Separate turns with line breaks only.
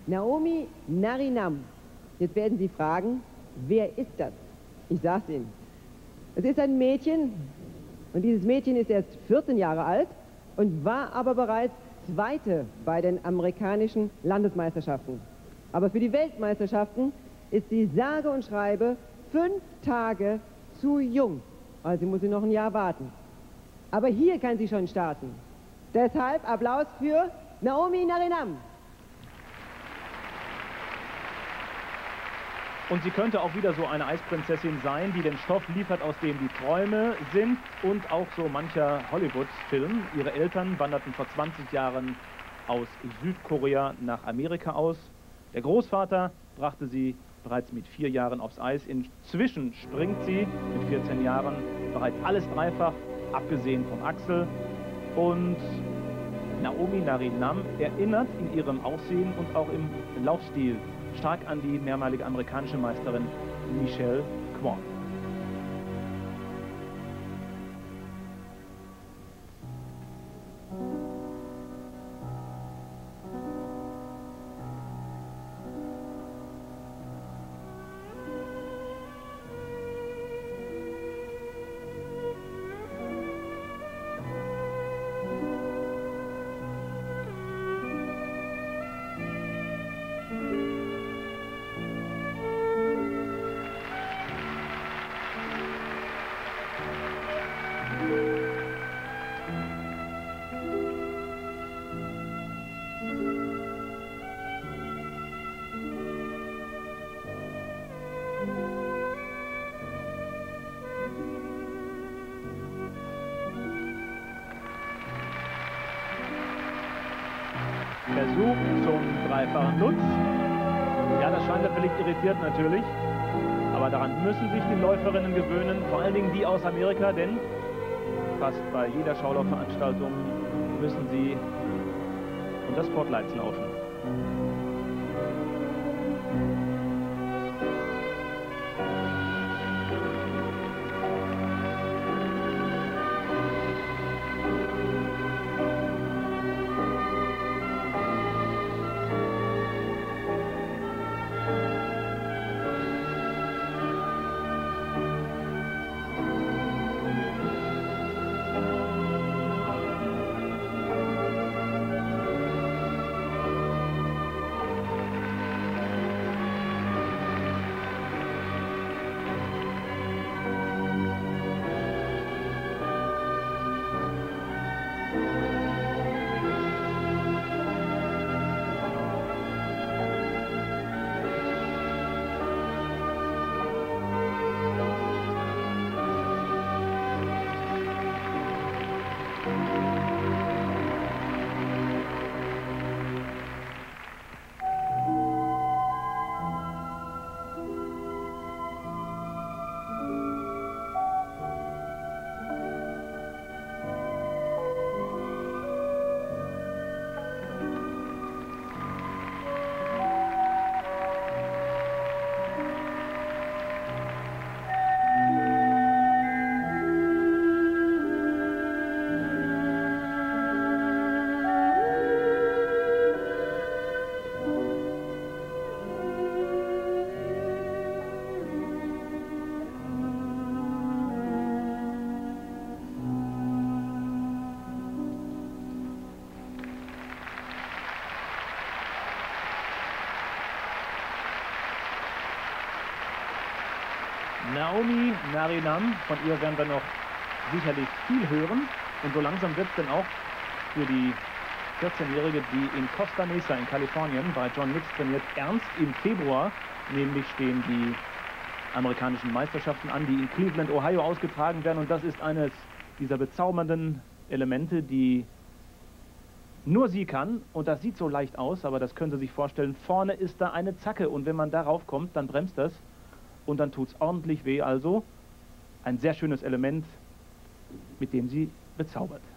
Naomi Narinam. Jetzt werden Sie fragen, wer ist das? Ich sage es Ihnen. Es ist ein Mädchen und dieses Mädchen ist erst 14 Jahre alt und war aber bereits Zweite bei den amerikanischen Landesmeisterschaften. Aber für die Weltmeisterschaften ist sie sage und schreibe 5 Tage zu jung. Also muss sie noch ein Jahr warten. Aber hier kann sie schon starten. Deshalb Applaus für Naomi Narinam.
Und sie könnte auch wieder so eine Eisprinzessin sein, die den Stoff liefert, aus dem die Träume sind und auch so mancher Hollywood-Film. Ihre Eltern wanderten vor 20 Jahren aus Südkorea nach Amerika aus. Der Großvater brachte sie bereits mit 4 Jahren aufs Eis. Inzwischen springt sie mit 14 Jahren bereits alles dreifach, abgesehen vom Axel. Und Naomi Narinam erinnert in ihrem Aussehen und auch im Laufstil stark an die mehrmalige amerikanische Meisterin Michelle Kwon. Versuch zum dreifachen Lutz. Ja, das Scheinwerferlicht irritiert natürlich. Aber daran müssen sich die Läuferinnen gewöhnen, vor allen Dingen die aus Amerika, denn fast bei jeder Schaulaufveranstaltung müssen sie unter Spotlights laufen. Naomi Narinam, von ihr werden wir noch sicherlich viel hören. Und so langsam wird es dann auch für die 14-Jährige, die in Costa Mesa in Kalifornien bei John Nix trainiert, ernst. Im Februar nämlich stehen die amerikanischen Meisterschaften an, die in Cleveland, Ohio ausgetragen werden. Und das ist eines dieser bezaubernden Elemente, die nur sie kann. Und das sieht so leicht aus, aber das können Sie sich vorstellen. Vorne ist da eine Zacke und wenn man darauf kommt, dann bremst das. Und dann tut es ordentlich weh, also ein sehr schönes Element, mit dem sie bezaubert.